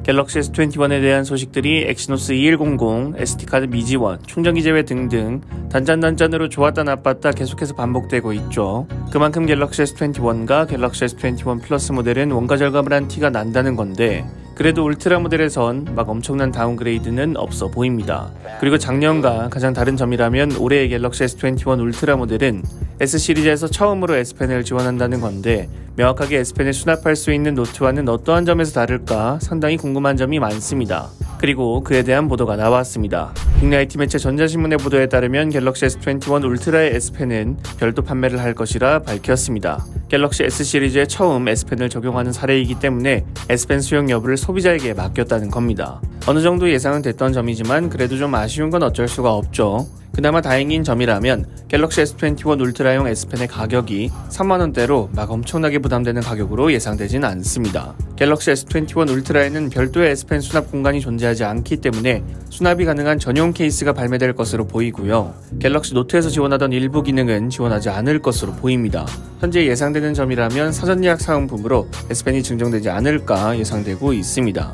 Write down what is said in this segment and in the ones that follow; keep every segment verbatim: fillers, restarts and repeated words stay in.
갤럭시 에스 이십일에 대한 소식들이 엑시노스 이천십, 에스디카드 미지원, 충전기 제외 등등 단짠단짠으로 좋았다 나빴다 계속해서 반복되고 있죠. 그만큼 갤럭시 에스 이십일과 갤럭시 에스 이십일 플러스 모델은 원가 절감을 한 티가 난다는 건데, 그래도 울트라 모델에선 막 엄청난 다운그레이드는 없어 보입니다. 그리고 작년과 가장 다른 점이라면 올해의 갤럭시 에스 이십일 울트라 모델은 S 시리즈에서 처음으로 S펜을 지원한다는 건데, 명확하게 S펜을 수납할 수 있는 노트와는 어떠한 점에서 다를까 상당히 궁금한 점이 많습니다. 그리고 그에 대한 보도가 나왔습니다. 국내 아이티 매체 전자신문의 보도에 따르면 갤럭시 에스 이십일 울트라의 S펜은 별도 판매를 할 것이라 밝혔습니다. 갤럭시 S 시리즈에 처음 S펜을 적용하는 사례이기 때문에 S펜 수용 여부를 소비자에게 맡겼다는 겁니다. 어느 정도 예상은 됐던 점이지만 그래도 좀 아쉬운 건 어쩔 수가 없죠. 그나마 다행인 점이라면 갤럭시 에스 이십일 울트라용 S펜의 가격이 삼만 원대로 막 엄청나게 부담되는 가격으로 예상되진 않습니다. 갤럭시 에스 이십일 울트라에는 별도의 S펜 수납 공간이 존재하지 않기 때문에 수납이 가능한 전용 케이스가 발매될 것으로 보이고요. 갤럭시 노트에서 지원하던 일부 기능은 지원하지 않을 것으로 보입니다. 현재 예상되는 점이라면 사전 예약 사은품으로 S펜이 증정되지 않을까 예상되고 있습니다.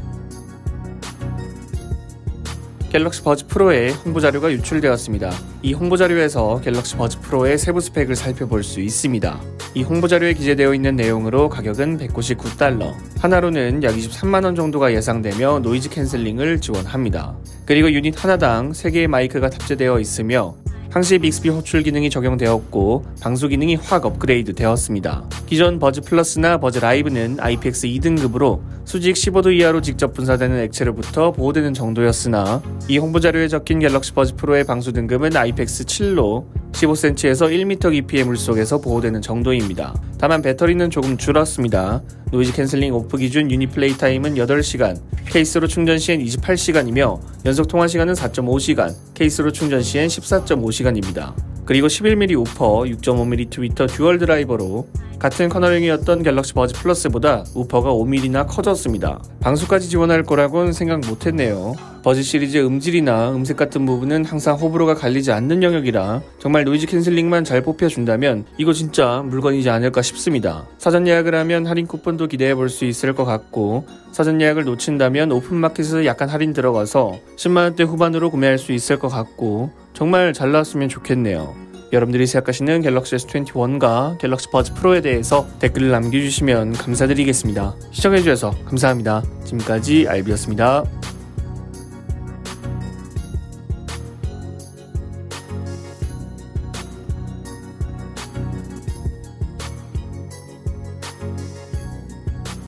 갤럭시 버즈 프로의 홍보자료가 유출되었습니다. 이 홍보자료에서 갤럭시 버즈 프로의 세부 스펙을 살펴볼 수 있습니다. 이 홍보자료에 기재되어 있는 내용으로 가격은 백구십구 달러, 하나로는 약 이십삼만 원 정도가 예상되며 노이즈 캔슬링을 지원합니다. 그리고 유닛 하나당 세 개의 마이크가 탑재되어 있으며 항시 빅스비 호출 기능이 적용되었고 방수 기능이 확 업그레이드 되었습니다. 기존 버즈 플러스나 버즈 라이브는 아이피엑스 이 등급으로 수직 십오 도 이하로 직접 분사되는 액체로부터 보호되는 정도였으나, 이 홍보자료에 적힌 갤럭시 버즈 프로의 방수 등급은 아이피엑스 칠로 십오 센티미터에서 일 미터 깊이의 물속에서 보호되는 정도입니다. 다만 배터리는 조금 줄었습니다. 노이즈 캔슬링 오프 기준 유닛 플레이 타임은 여덟 시간, 케이스로 충전 시엔 이십팔 시간이며 연속 통화 시간은 사 점 오 시간, 케이스로 충전 시엔 십사 점 오 시간입니다. 그리고 십일 밀리미터 우퍼, 육 점 오 밀리미터 트위터 듀얼 드라이버로 같은 커널형이었던 갤럭시 버즈 플러스보다 우퍼가 오 밀리미터나 커졌습니다. 방수까지 지원할 거라곤 생각 못했네요. 버즈 시리즈의 음질이나 음색 같은 부분은 항상 호불호가 갈리지 않는 영역이라 정말 노이즈 캔슬링만 잘 뽑혀준다면 이거 진짜 물건이지 않을까 싶습니다. 사전 예약을 하면 할인 쿠폰도 기대해볼 수 있을 것 같고, 사전 예약을 놓친다면 오픈마켓에서 약간 할인 들어가서 십만 원대 후반으로 구매할 수 있을 것 같고, 정말 잘 나왔으면 좋겠네요. 여러분들이 생각하시는 갤럭시 에스 이십일과 갤럭시 버즈 프로에 대해서 댓글을 남겨주시면 감사드리겠습니다. 시청해주셔서 감사합니다. 지금까지 알비였습니다.